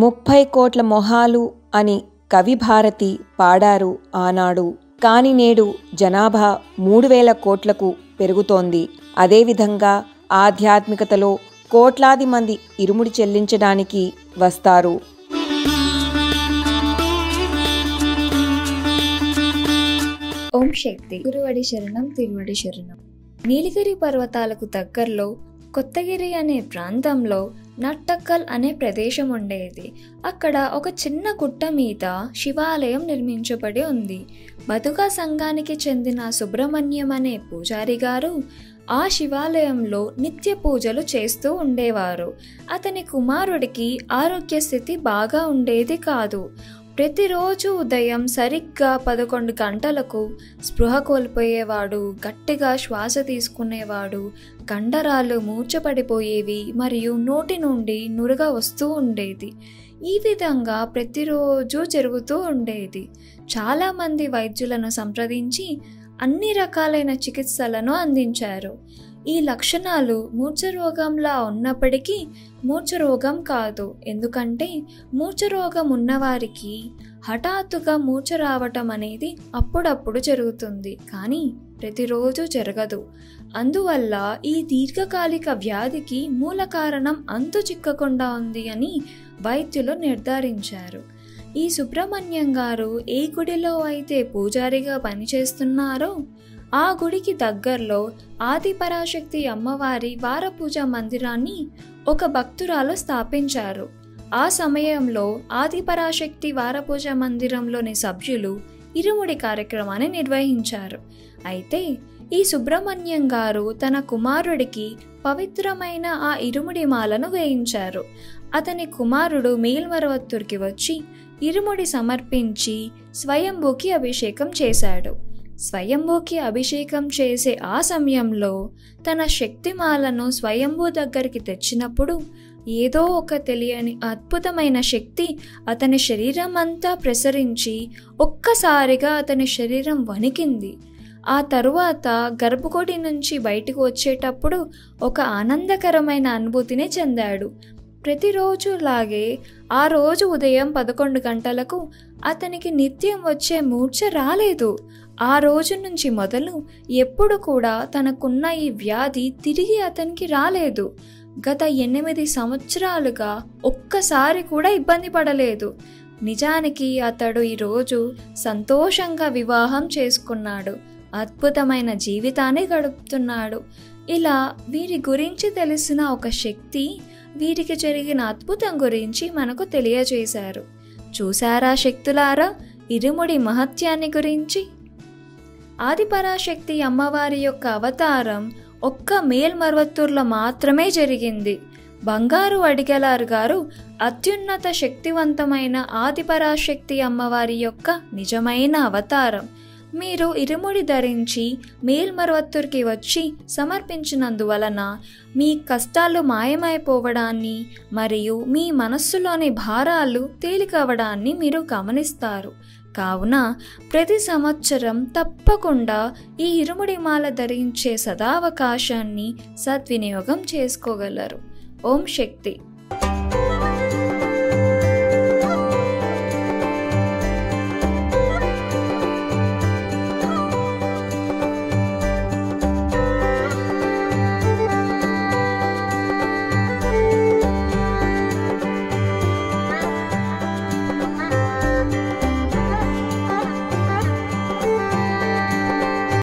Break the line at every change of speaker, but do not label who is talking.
30 కోట్ల మొహాలు అని కవి భారతి పాడారు ఆనాడు. కాని నేడు జనాభా 3000 కోట్లకు పెరుగుతోంది. అదేవిధంగా ఆధ్యాత్మికతలో కోట్లాది మంది ఇరుముడి చెల్లించడానికి వస్తారు.
ఓం శక్తి. గురువడి శరణం, తిరువడి శరణం. నీలగిరి పర్వతాలకు దగ్గరలో కొత్తగిరి అనే ప్రాంతంలో నట్టక్కల్ అనే ప్రదేశం ఉండేది. అక్కడ ఒక చిన్న గుట్ట మీద శివాలయం నిర్మించబడి ఉంది. బతుకా సంఘానికి చెందిన సుబ్రహ్మణ్యం అనే పూజారి గారు ఆ శివాలయంలో నిత్య పూజలు చేస్తూ ఉండేవారు. అతని కుమారుడికి ఆరోగ్య స్థితి బాగా ఉండేది కాదు. ప్రతిరోజు ఉదయం సరిగ్గా 11 గంటలకు స్పృహ కోల్పోయేవాడు, గట్టిగా శ్వాస తీసుకునేవాడు, కండరాలు మూర్ఛపడిపోయేవి మరియు నోటి నుండి నురగ వస్తూ ఉండేది. ఈ విధంగా ప్రతిరోజు జరుగుతూ ఉండేది. చాలామంది వైద్యులను సంప్రదించి అన్ని రకాలైన చికిత్సలను అందించారు. ఈ లక్షణాలు మూర్ఛరోగంలా ఉన్నప్పటికీ మూర్ఛరోగం కాదు. ఎందుకంటే మూర్ఛరోగం ఉన్నవారికి హఠాత్తుగా మూర్ఛ రావటం అనేది అప్పుడప్పుడు జరుగుతుంది, కానీ ప్రతిరోజు జరగదు. అందువల్ల ఈ దీర్ఘకాలిక వ్యాధికి మూల కారణం అంతు చిక్కకుండా ఉంది అని వైద్యులు నిర్ధారించారు. ఈ సుబ్రహ్మణ్యం గారు ఏ గుడిలో అయితే పూజారిగా పనిచేస్తున్నారో ఆ గుడికి దగ్గరలో ఆదిపరాశక్తి అమ్మవారి వారపూజ మందిరాన్ని ఒక భక్తురాలు స్థాపించారు. ఆ సమయంలో ఆదిపరాశక్తి వారపూజ మందిరంలోని సభ్యులు ఇరుముడి కార్యక్రమాన్ని నిర్వహించారు. అయితే ఈ సుబ్రహ్మణ్యం గారు తన కుమారుడికి పవిత్రమైన ఆ ఇరుముడి మాలను వేయించారు. అతని కుమారుడు మేల్మరవత్తూర్కి వచ్చి ఇరుముడి సమర్పించి స్వయంభూకి అభిషేకం చేశాడు. స్వయంభూకి అభిషేకం చేసే ఆ సమయంలో తన శక్తిమాలను స్వయంభూ దగ్గరికి తెచ్చినప్పుడు ఏదో ఒక తెలియని అద్భుతమైన శక్తి అతని శరీరం అంతా ప్రసరించి ఒక్కసారిగా అతని శరీరం వణికింది. ఆ తరువాత గర్భగుడి నుంచి బయటకు వచ్చేటప్పుడు ఒక ఆనందకరమైన అనుభూతిని చెందాడు. ప్రతిరోజులాగే ఆ రోజు ఉదయం 11 గంటలకు అతనికి నిత్యం వచ్చే మూర్ఛ రాలేదు. ఆ రోజు నుంచి మొదలు ఎప్పుడు కూడా తనకున్న ఈ వ్యాధి తిరిగి అతనికి రాలేదు. గత 8 సంవత్సరాలుగా ఒక్కసారి కూడా ఇబ్బంది పడలేదు. నిజానికి అతడు ఈరోజు సంతోషంగా వివాహం చేసుకున్నాడు, అద్భుతమైన జీవితాన్ని గడుపుతున్నాడు. ఇలా వీరి గురించి తెలిసిన ఒక శక్తి వీరికి జరిగిన అద్భుతం గురించి మనకు తెలియజేశారు. చూసారా శక్తులారా ఇరుముడి మహత్యాన్ని గురించి? ఆదిపరాశక్తి అమ్మవారి యొక్క అవతారం ఒక్క మేల్మరవత్తూర్లో మాత్రమే జరిగింది. బంగారు అడిగలారు గారు అత్యున్నత శక్తివంతమైన ఆదిపరాశక్తి అమ్మవారి యొక్క నిజమైన అవతారం. మీరు ఇరుముడి ధరించి మేల్మరవత్తూర్కి వచ్చి సమర్పించినందువలన మీ కష్టాలు మాయమైపోవడాన్ని మరియు మీ మనస్సులోని భారాలు తేలికవడాన్ని మీరు గమనిస్తారు. కావున ప్రతి సంవత్సరం తప్పకుండా ఈ ఇరుముడి మాల ధరించే సదావకాశాన్ని సద్వినియోగం చేసుకోగలరు. ఓం శక్తి.